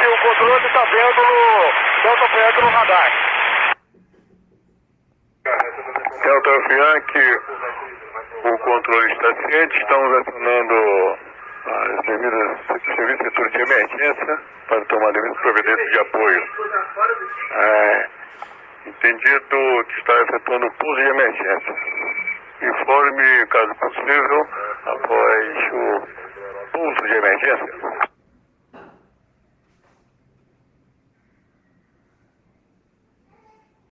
que o controle está vendo no radar. Delta Fianchi, o controle está ciente, estamos acionando as devidas serviços setor de emergência para tomar devidas providências de apoio. Entendido que está efetuando pouso de emergência. Informe, caso possível,